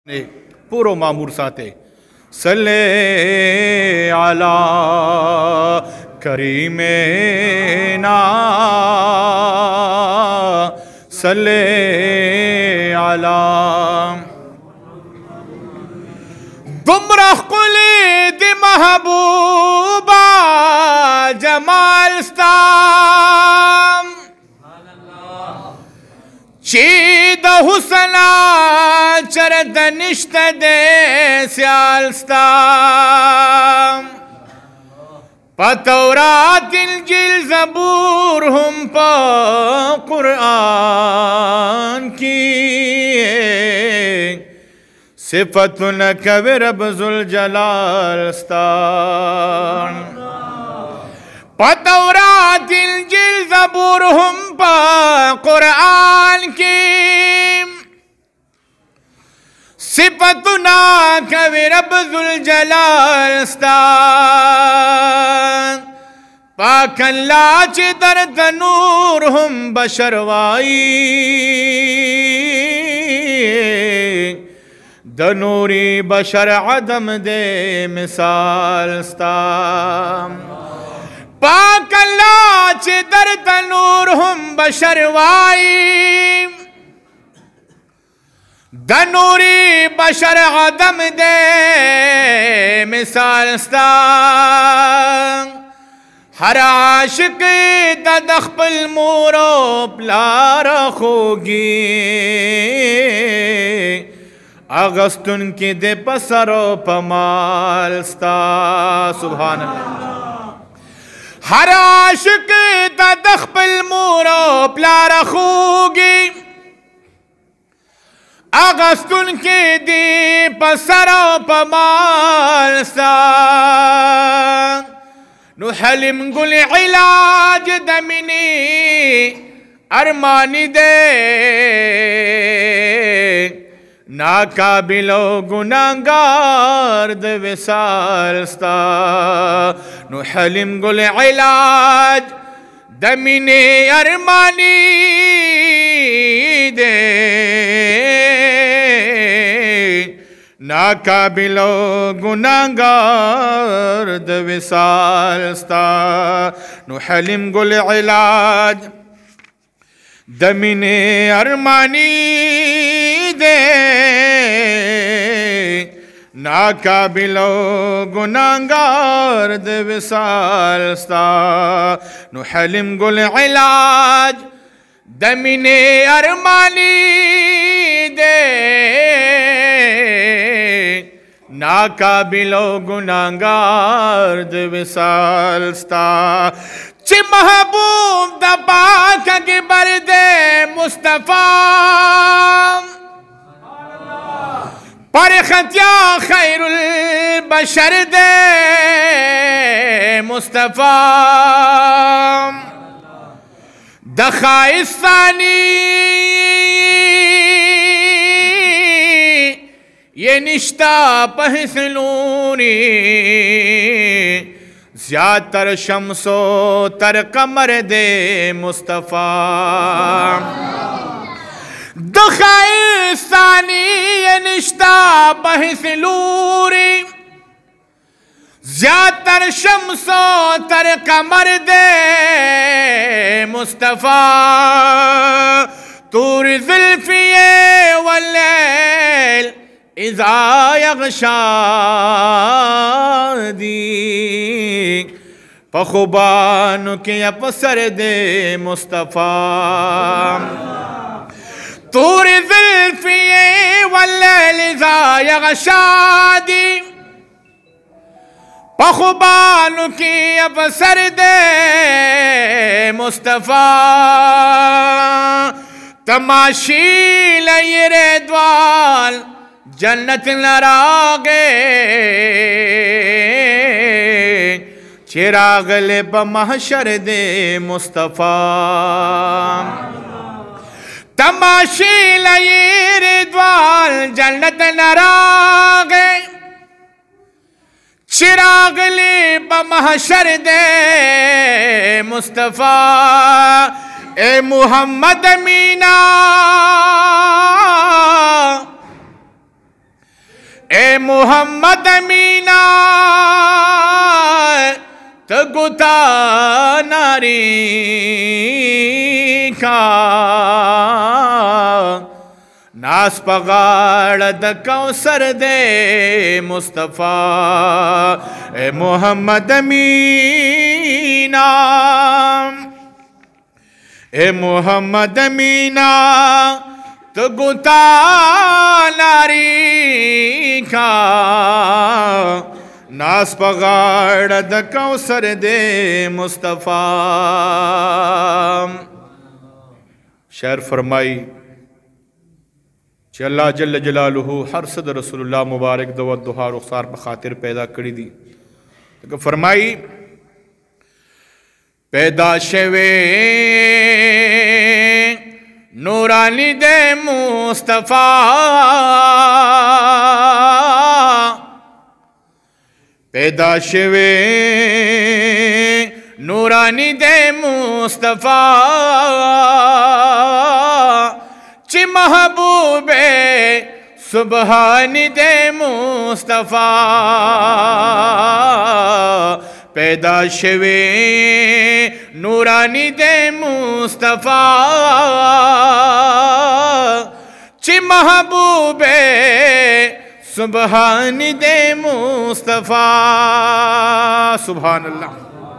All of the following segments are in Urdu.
پورو معمور ساتے صلی علی کریمنا صلی علی گمراہ قلی دی محبوبہ جمال ستام چید حسنا چرد نشت دے سیالستا پا تورات انجیل زبور ہم پا قرآن کی صفت نکو رب ذوالجلال ستان پا تورات انجیل زبور ہم پا قرآن کی صفتنا کوي رب ذوالجلال ستان پاک اللہ چی در تنور ہم بشروائی دنوری بشر عدم دے مثال ستان پاک اللہ چی در تنور ہم بشروائی دنوری بشر عدم دے مثال ستان ہر عاشق ددخ پل مورو پلا رخوگی اغسطن کی دے پسرو پمال ستا سبحان اللہ ہر عاشق ددخ پل مورو پلا رخوگی اغسطن کی دی پسرو پمال سان نو حلم گل علاج دمینی ارمانی دے ناقابلو گناہگار دے وصال ستا نو حلم گل علاج دمینی ارمانی دے ناقابلو گناہگار دے وصال ستا نو حلم گل علاج دمین ارمانی دے ناقابلو گناہگار دے وصال ستا نو حلم گل علاج دمین ارمانی دے ناقابلو گناہگار دے وصال ستا چی محبوب دا پاک کی بردے مصطفیٰ پر خطیا خیر البشر دے مصطفیٰ دخائستانی یہ نشتہ پہسلونی زیادتر شمسو تر قمر دے مصطفیٰ دخائستانی یہ نشتہ پہسلونی زیادتر شمسو تر قمر دے مصطفیٰ طور زلفیے واللیل اذا یغشا دی پخوبانو کی اپسر دے مصطفیٰ طور زلفیے واللیل اذا یغشا دی پخوبانو کی اپسر دے مصطفیٰ تماشی لئی ردوال جنت نراغے چراغ لب محشر دے مصطفیٰ تماشی لئی ردوال جنت نراغے چراغ لب محشر دے مصطفیٰ اے محمد امینہ اے محمد امینا تگتا ناری کا ناس پغاڑ د کوثر دے مصطفیٰ اے محمد امینا اے محمد امینا تگتا ناری کا ناس پغاڑ د کوثر دے مصطفیٰ. شعر فرمائی کہ اللہ جل جلالہ ہر صد رسول اللہ مبارک دو دہا رخسار بخاطر پیدا کری دی. فرمائی پیدا شوے نورانی دے مصطفیٰ پیدا شوے نورانی دے مصطفیٰ چی محبوب سبحانی دے مصطفیٰ پیدا شوے نورانی دے مصطفیٰ چی محبوب سبحانی دے مصطفیٰ. سبحان اللہ.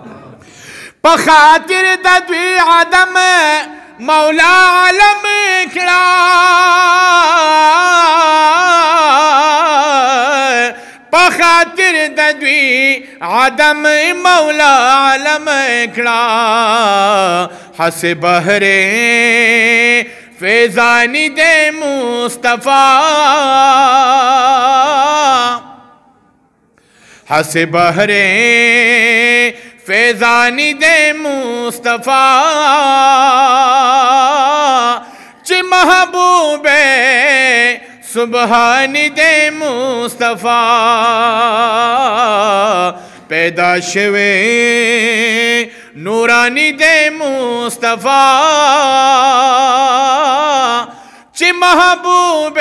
بخاطر دوی عدم مولا عالم کڑا بخاطر دوی عدم مولا عالم کڑا حس بہرے فیضانی دے مصطفیٰ حس بہرے فیضانی دے مصطفیٰ چی محبوب سبحانی دے مصطفیٰ پیدا شوے نورانی دے مصطفیٰ چی محبوب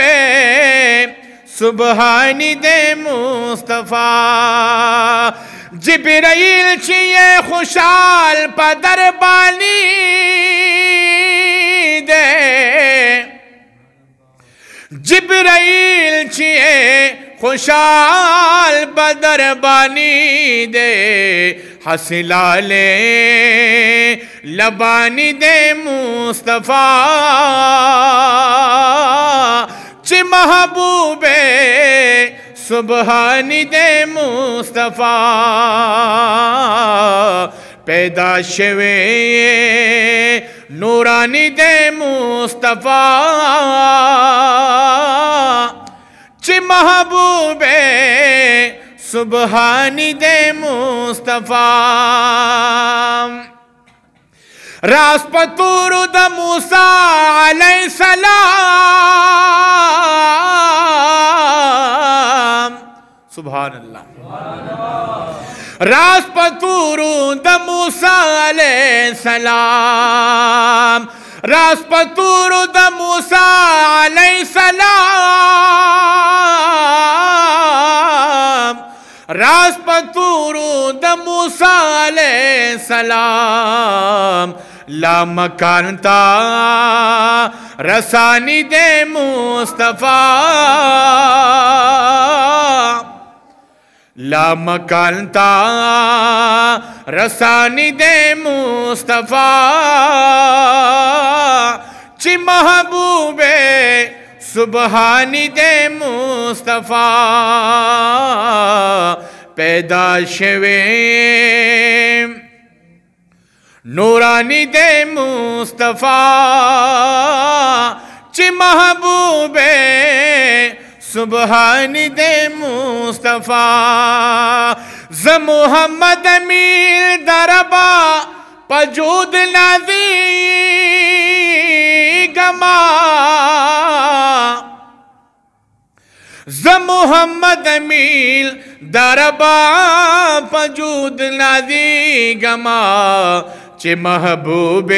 سبحانی دے مصطفیٰ جبرائیل چیئے خوشحال پدر بانی دے جبرائیل چیئے خوشحال پدر بانی دے حسلالے لبانی دے مصطفیٰ چی محبوب سبحانی دے مصطفیٰ پیدا شوے نورانی دے مصطفیٰ چی محبوب سبحانی دے مصطفیٰ راس پتور دا موسیٰ علیہ السلام. سبحان اللہ. راس پتور دا موسیٰ علیہ السلام راس پتور دا موسیٰ علیہ السلام راس پتور دا موسیٰ علیہ السلام لا مکان تا رسانی دے مصطفیٰ لا مکان تا رسانی دے مصطفیٰ چی محبوب سبحانی دے مصطفیٰ پیدا شوے نورانی دے مصطفیٰ چی محبوب سبحانی دے مصطفیٰ ز محمد امین دربا پجود نازی گما ز محمد امین دربا پجود نازی گما چی محبوب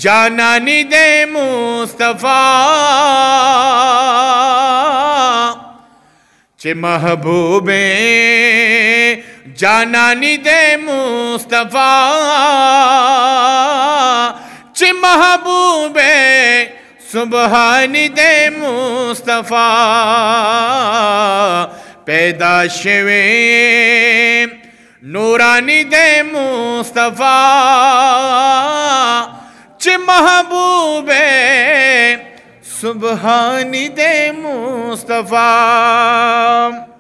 جانانی دے مصطفیٰ چے محبوب جانانی دے مصطفیٰ چے محبوب سبحانی دے مصطفیٰ پیدا شوے نورانی دے مصطفیٰ چے محبوب سبحانی دے مصطفیٰ